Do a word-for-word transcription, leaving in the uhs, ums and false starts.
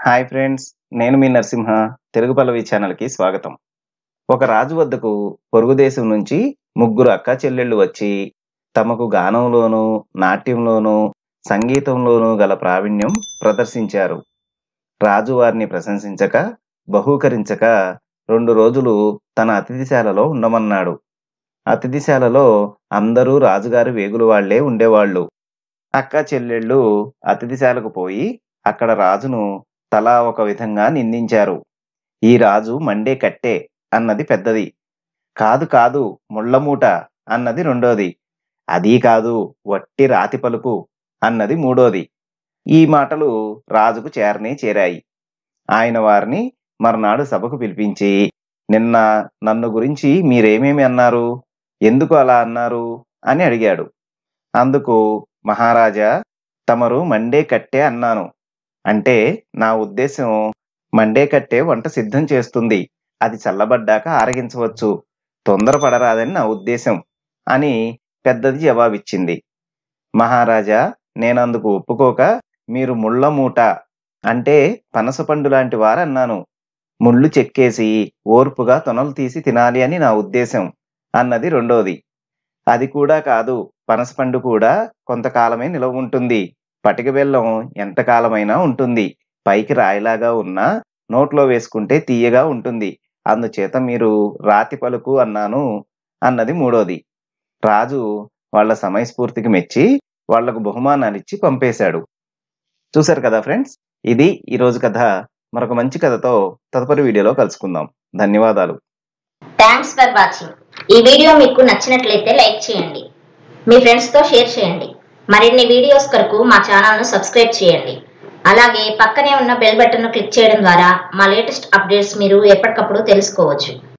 Hi friends, నేను మీ నరసింహ. తెలుగు పల్లవి ఛానల్‌కి స్వాగతం. ఒక రాజు వద్దకు పొరుగు దేశం నుంచి ముగ్గురు అక్కా చెల్లెళ్ళు వచ్చి తమకు గానంలోనూ, నాట్యంలోనూ, సంగీతంలోనూ గల ప్రావీణ్యం ప్రదర్శించారు. రాజు వారిని ప్రశంసించక, బహూకరించక రెండు రోజులు తన అతిథిశాలలో ఉండమన్నాడు. అతిథిశాలలో అందరూ రాజుగారి వేగుల వాళ్లే ఉండేవాళ్ళు. అక్కా చెల్లెళ్ళు అతిథిశాలకు పోయి అక్కడ రాజును తలా ఒక విధంగా నిందించారు. ఈ రాజు మండే కట్టె అన్నది పెద్దది. కాదు కాదు ముళ్ళమూట అన్నది రెండోది. అదీ కాదు వట్టి రాతి పలుకు అన్నది మూడోది. ఈ మాటలు రాజుకు చేరనే చేరాయి. ఆయన వారిని మర్నాడు సభకు పిలిపించి, నిన్న నన్ను గురించి మీరేమేమి అన్నారు, ఎందుకు అలా అన్నారు అని అడిగాడు. అందుకు మహారాజా, తమరు మండే కట్టె అన్నాను. అంటే నా ఉద్దేశం, మండే కట్టె వంట సిద్ధం చేస్తుంది, అది చల్లబడ్డాక ఆరగించవచ్చు, తొందరపడరాదని నా ఉద్దేశం అని పెద్దది జవాబిచ్చింది. మహారాజా, నేనందుకు ఒప్పుకోక మీరు ముళ్ళ మూట అంటే పనసపండు లాంటి వారన్నాను. ముళ్ళు చెక్కేసి ఓర్పుగా తొనలు తీసి తినాలి అని నా ఉద్దేశం అన్నది రెండోది. అది కూడా కాదు, పనసపండు కూడా కొంతకాలమే నిలవ ఉంటుంది. పటిక బెల్లం ఎంతకాలమైనా ఉంటుంది. పైకి రాయిలాగా ఉన్నా నోట్లో వేసుకుంటే తీయగా ఉంటుంది. అందుచేత మీరు రాతి పలుకు అన్నాను అన్నది మూడోది. రాజు వాళ్ళ సమయస్ఫూర్తికి మెచ్చి వాళ్లకు బహుమానాలిచ్చి పంపేశాడు. చూశారు కదా ఫ్రెండ్స్, ఇది ఈరోజు కథ. మరొక మంచి కథతో తదుపరి వీడియోలో కలుసుకుందాం. ధన్యవాదాలు. Thanks for watching. ఈ వీడియో మీకు నచ్చినట్లయితే లైక్ చేయండి, మీ ఫ్రెండ్స్తో షేర్ చేయండి. మరిన్ని వీడియోస్ కొరకు మా ఛానల్ను సబ్స్క్రైబ్ చేయండి. అలాగే పక్కనే ఉన్న బెల్ బటన్ను క్లిక్ చేయడం ద్వారా మా లేటెస్ట్ అప్డేట్స్ మీరు ఎప్పటికప్పుడు తెలుసుకోవచ్చు.